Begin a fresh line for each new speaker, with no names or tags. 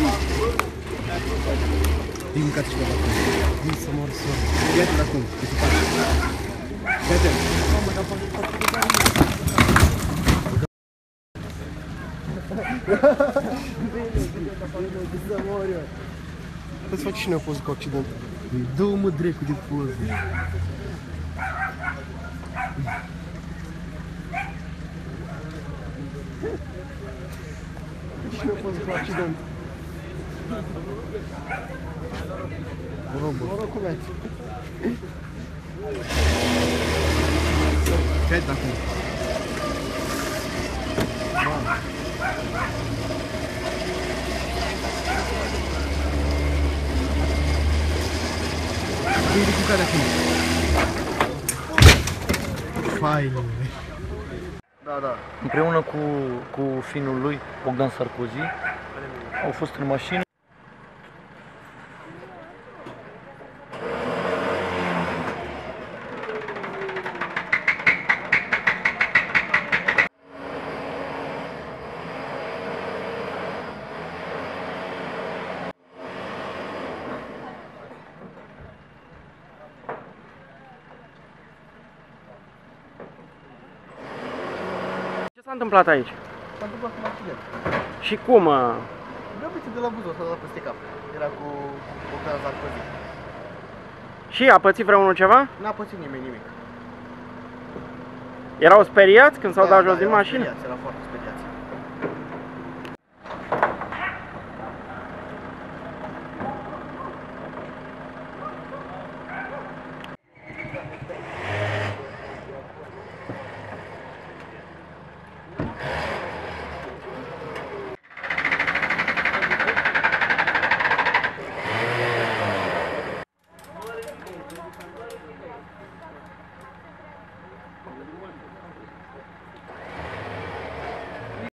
Din mâncați și de acum. Din să mor să... Ia-te de acum, că se face. Ia-te. Mamă, dar poate face de bani. Să mor eu. Să-ți faci și noi o poză cu accident. Dă-mă drecu de poză. Și eu poză cu accident. Noroc cu mea. Ce-ai dat acum? Vei ridica de acum. Fain. Da, da.
Împreună cu finul lui, Bogdan Sarkozy, au fost în mașină.
Ce s-a întâmplat aici?
S-a întâmplat un accident.
Și cum?
Găbiță de la Buzău s-a dat peste cap. Era cu Bogdan Sarkozy.
Și a pățit vreunul ceva?
N-a pățit nimeni nimic.
Erau speriați când s-au dat jos din
erau
mașină?
Speriați, era foarte speriați.